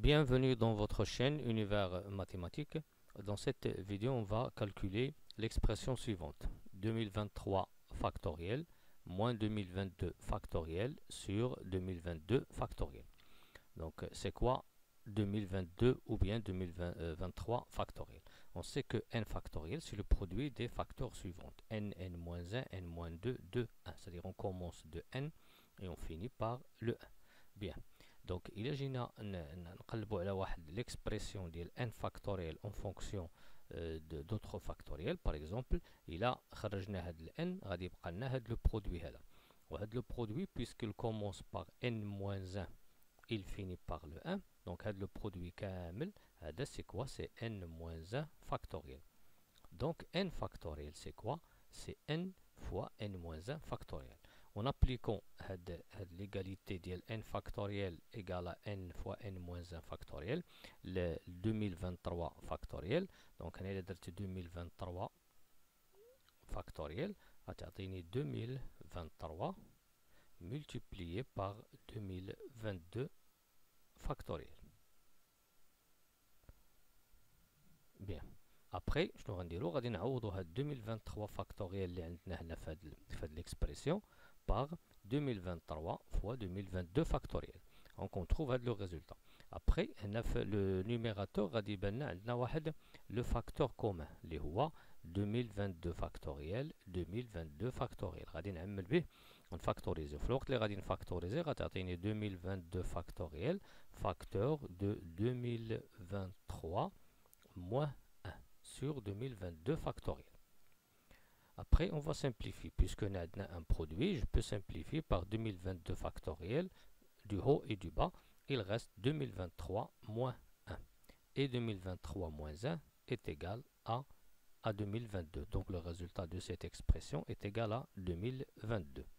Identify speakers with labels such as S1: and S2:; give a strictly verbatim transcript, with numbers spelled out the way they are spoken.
S1: Bienvenue dans votre chaîne Univers Mathématique. Dans cette vidéo, on va calculer l'expression suivante. deux mille vingt-trois factoriel moins deux mille vingt-deux factoriel sur deux mille vingt-deux factoriel. Donc, c'est quoi deux mille vingt-deux ou bien deux mille vingt-trois factoriel? On sait que n factoriel, c'est le produit des facteurs suivants. n, n-un, n-deux, deux, un. C'est-à-dire on commence de n et on finit par le un. Bien. Donc, il y a l'expression de n factoriel en fonction euh, d'autres factoriels. Par exemple, il a le n, le produit. Le produit, puisqu'il commence par n-un, il finit par le un. Donc, le produit kamel, c'est quoi? C'est n-un factoriel. Donc, n factoriel, c'est quoi? C'est n fois n-un factoriel. En appliquant l'égalité de n factoriel égale à n fois n-un factoriel, le deux mille vingt-trois factoriel, donc on a deux mille vingt-trois factoriel, a deux mille vingt-trois multiplié par deux mille vingt-deux factoriel. Bien. Après, je nous rendis là, on va deux mille vingt-trois factoriel اللي عندنا في l'expression par deux mille vingt-trois fois deux mille vingt-deux factoriel. Donc on trouve le résultat. Après, le numérateur غادي يبان عندنا واحد le facteur commun اللي هو deux mille vingt-deux factoriel deux mille vingt-deux factoriel. غادي نعمل به ونفاكتوريزي. في الوقت اللي غادي نفاكتوريزي غتعطيني deux mille vingt-deux factoriel facteur de deux mille vingt-trois moins un sur deux mille vingt-deux factoriel. Après, on va simplifier. Puisque nous avons un produit, je peux simplifier par deux mille vingt-deux factoriel du haut et du bas. Il reste deux mille vingt-trois moins un. Et deux mille vingt-trois moins un est égal à, à deux mille vingt-deux. Donc le résultat de cette expression est égal à deux mille vingt-deux.